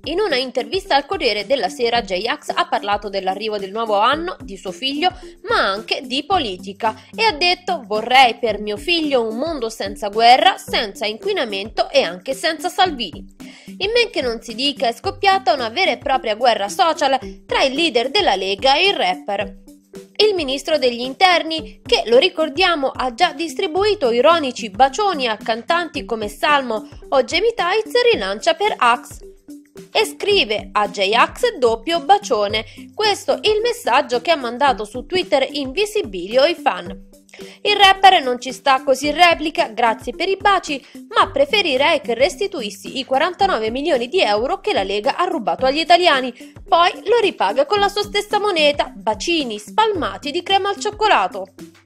In una intervista al Corriere della Sera, J-Ax ha parlato dell'arrivo del nuovo anno, di suo figlio, ma anche di politica e ha detto: vorrei per mio figlio un mondo senza guerra, senza inquinamento e anche senza Salvini. In men che non si dica, è scoppiata una vera e propria guerra social tra il leader della Lega e il rapper. Il ministro degli interni, che lo ricordiamo ha già distribuito ironici bacioni a cantanti come Salmo o Jamie Tights, rilancia per Axe e scrive a J-Ax doppio bacione. Questo è il messaggio che ha mandato su Twitter Invisibilio ai fan. Il rapper non ci sta così in replica, grazie per i baci, ma preferirei che restituissi i 49 milioni di euro che la Lega ha rubato agli italiani, poi lo ripaga con la sua stessa moneta, bacini spalmati di crema al cioccolato.